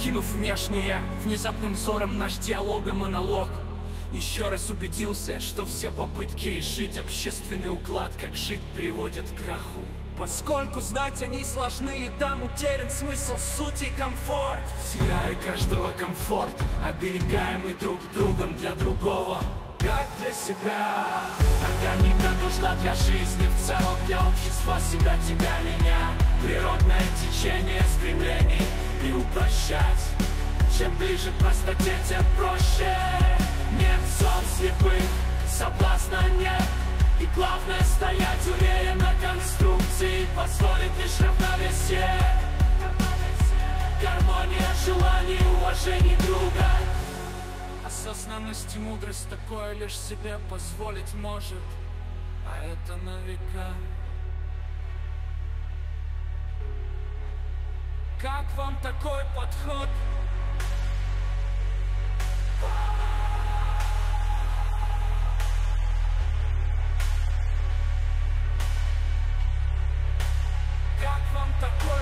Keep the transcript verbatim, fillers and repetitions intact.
Окинув внешнее, внезапным взором наш диалог и монолог, еще раз убедился, что все попытки жить общественный уклад, как жить, приводят к краху. Поскольку знать они сложны, и там утерян смысл, суть и комфорт. Теряя каждого комфорт, оберегаемый друг другом для другого, как для себя. Органика нужна для жизни в целом, для общества, себя, тебя, меня. Природное течение стремлений и упрощать. Чем ближе к простоте, тем проще. Нет сон слепых, соблазна нет. И главное стоять уверенно, конструкции позволит лишь равновесие. Гармония желаний, уважение друга. Осознанность и мудрость такое лишь себе позволить может, а это на века. Как вам такой подход? Как вам такой